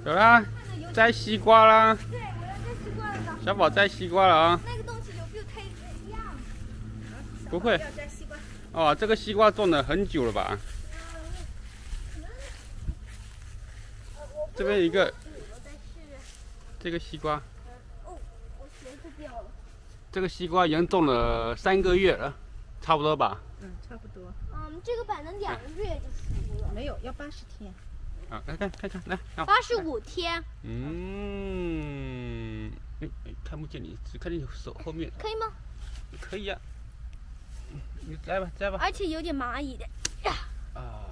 有啦，摘西瓜啦！ 对，我要摘西瓜了。 小宝摘西瓜了啊！ 那个东西有没有太一样？ 不会。 要摘西瓜。 哦，这个西瓜种了很久了吧？这边一个，这个西瓜。 哦，我鞋子掉了。 这个西瓜已经种了3个月了，差不多吧？ 嗯，差不多。 这个板能2个月就熟了。 没有，要80天。 啊，来看，来。 85天。 看不见你，只看你手后面。 可以吗？ 可以呀。你摘吧。 而且有点蚂蚁的。 哇，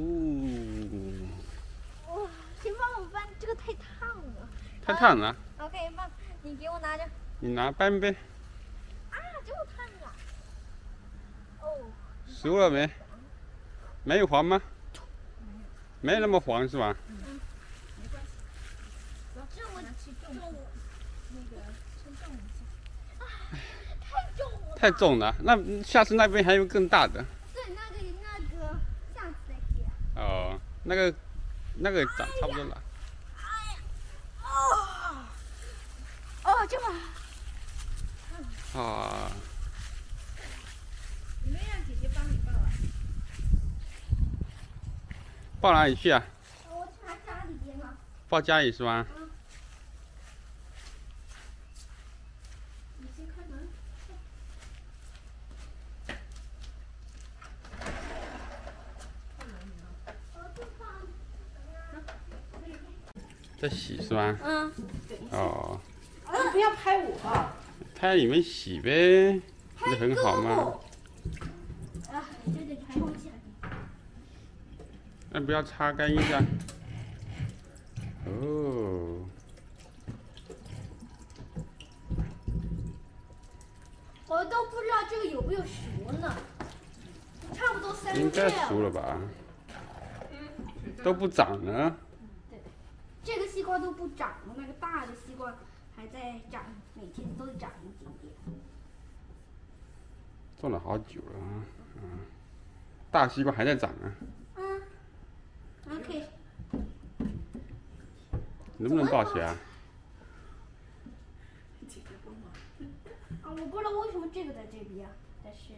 先帮我搬，这个太烫了。 太烫了。 OK， 帮你给我拿着。 你拿搬呗。 这么烫啊！哦。 熟了没？没黄吗？没那么黄是吧？ 没关系。走，我拿去重那个称重一下。 太重了。 太重了，那下次那边还有更大的。 对，那个，下次再给。 哦，那个长差不多了。 这么。 啊。 你们让姐姐帮你抱啊。 抱哪里去啊？ 我去拿家里边了。 抱家里是吧？ 你先开门。 在洗是吧？哦。 你不要拍我。 拍在里面洗呗，不是很好吗？ 这得拍东西。 那不要擦干一下。哦。 我都不知道这个有没有熟呢，差不多3个月。 应该熟了吧？都不长呢。 对，这个西瓜都不长了，那个大的西瓜还在长，每天都长一点点。 种了好久了啊，大西瓜还在长啊。 OK。 能不能抱起来？ 姐姐帮忙。 我不知道为什么这个在这边，但是。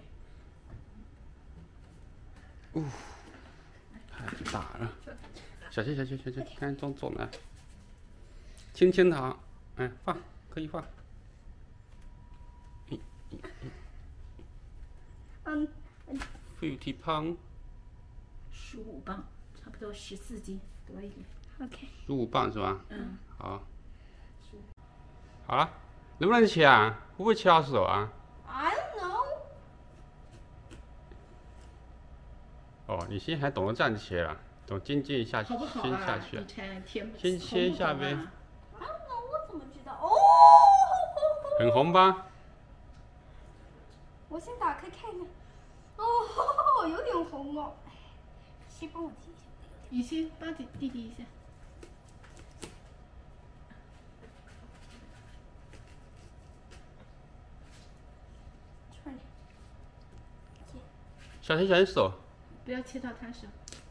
太大了，小心，看种了，轻轻的啊，放可以放。50 pound。 15磅，差不多14斤多一点。 OK。 15磅是吧？好。 15。 好了，能不能切啊？会不会切到手啊？ I don't know。 哦，你现在还懂得这样切了，懂尖一下去， 好不好先下去。先切一下呗。 I don't know，我怎么知道？哦。 很红吧？ 我先打开看看。哦，有点红哦。先帮我提一下。 雨欣，帮弟弟一下。 小心手。 不要切到他手。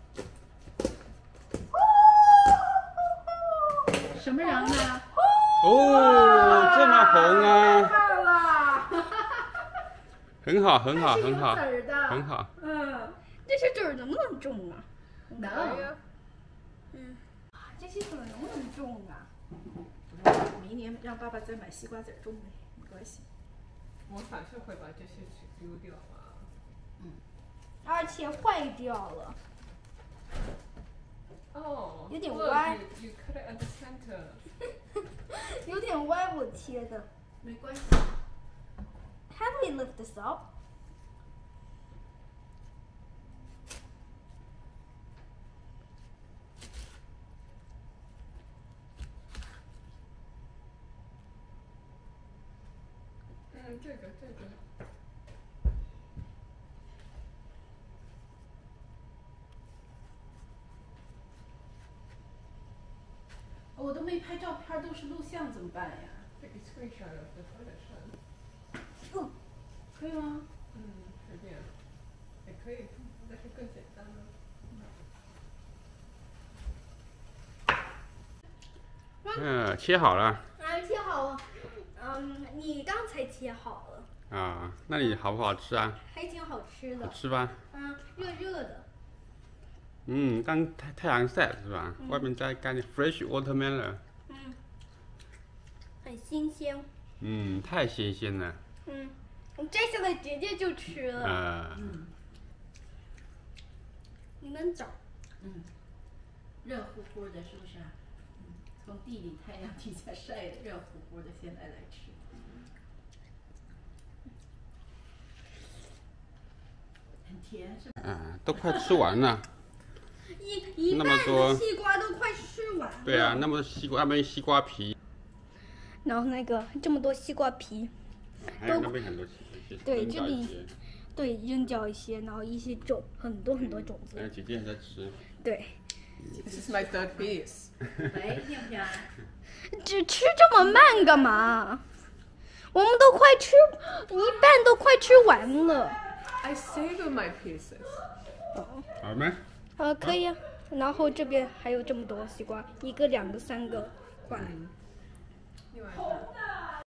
什么人呢？ 哦，这么红啊！ 看了。 很好。 很好。 这些籽儿能不能种啊？ 能。 这些籽儿能不能种啊？ 明年让爸爸再买西瓜籽种呗，没关系。 我反正会把这些丢掉嘛。 而且坏掉了。 哦。 有点歪。 You cut it at the center. 有点歪，我贴的。 没关系。 How do we lift this up？ 这个。 我都没拍照片，都是录像，怎么办呀？ 这个 screenshot of the photo。 可以吗？ 随便，也可以，但是更简单了。 切好了。 啊，切好了。你刚才切好了。 啊，那你好不好吃啊？ 还挺好吃的。 好吃吧？ 热热的。 刚太阳晒是吧？外面在干的 fresh watermelon。 很新鲜。 太新鲜了。 我摘下来直接就吃了。你们找。 热乎乎的，是不是啊？从地里太阳底下晒的，热乎乎的，现在来吃。很甜是吧？ 都快吃完了。 一半的西瓜都快吃完了。 对啊，那么多西瓜，那边西瓜皮。 然后这么多西瓜皮。 还有那边很多西瓜。 对，这里。对，扔掉一些，然后一些很多种子。 姐姐还在吃。 对。 This is my third piece. 喂，要不要？ 只吃这么慢干嘛？我们都快吃，一半都快吃完了。 I savor my pieces. 好没？ 可以啊。然后这边还有这么多西瓜，1个、2个、3个，过来。 另外一个。